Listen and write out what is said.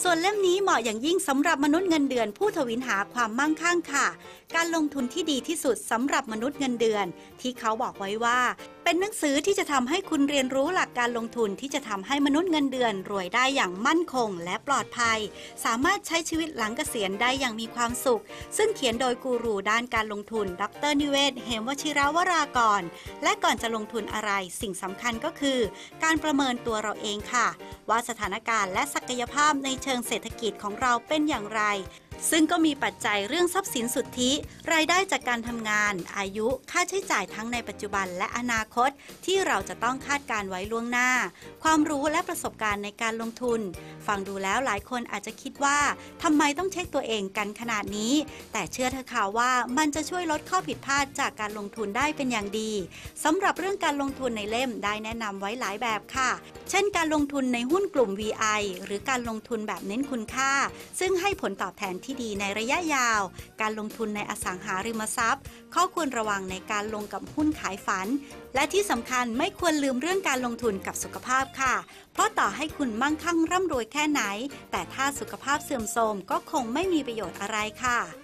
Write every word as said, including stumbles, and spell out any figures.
ส่วนเล่มนี้เหมาะอย่างยิ่งสำหรับมนุษย์เงินเดือนผู้ทวินหาความมั่งคั่งค่ะการลงทุนที่ดีที่สุดสำหรับมนุษย์เงินเดือนที่เขาบอกไว้ว่าเป็นหนังสือที่จะทำให้คุณเรียนรู้หลักการลงทุนที่จะทำให้มนุษย์เงินเดือนรวยได้อย่างมั่นคงและปลอดภัยสามารถใช้ชีวิตหลังเกษียณได้อย่างมีความสุขซึ่งเขียนโดยกูรูด้านการลงทุนดร.นิเวศน์ เหมวชิรวรากรและก่อนจะลงทุนอะไรสิ่งสำคัญก็คือการประเมินตัวเราเองค่ะว่าสถานการณ์และศักยภาพในเชิงเศรษฐกิจของเราเป็นอย่างไรซึ่งก็มีปัจจัยเรื่องทรัพย์สินสุทธิรายได้จากการทำงานอายุค่าใช้จ่ายทั้งในปัจจุบันและอนาคตที่เราจะต้องคาดการไว้ล่วงหน้าความรู้และประสบการณ์ในการลงทุนฟังดูแล้วหลายคนอาจจะคิดว่าทำไมต้องเช็คตัวเองกันขนาดนี้แต่เชื่อเถอะค่ะว่ามันจะช่วยลดข้อผิดพลาดจากการลงทุนได้เป็นอย่างดีสำหรับเรื่องการลงทุนในเล่มได้แนะนำไว้หลายแบบค่ะเช่นการลงทุนในหุ้นกลุ่ม วี ไอ หรือการลงทุนแบบเน้นคุณค่าซึ่งให้ผลตอบแทนที่ดีในระยะยาวการลงทุนในอสังหาริมทรัพย์ข้อควรระวังในการลงกับหุ้นขายฝันและที่สำคัญไม่ควรลืมเรื่องการลงทุนกับสุขภาพค่ะเพราะต่อให้คุณมั่งคั่งร่ำรวยแค่ไหนแต่ถ้าสุขภาพเสื่อมโทรมก็คงไม่มีประโยชน์อะไรค่ะ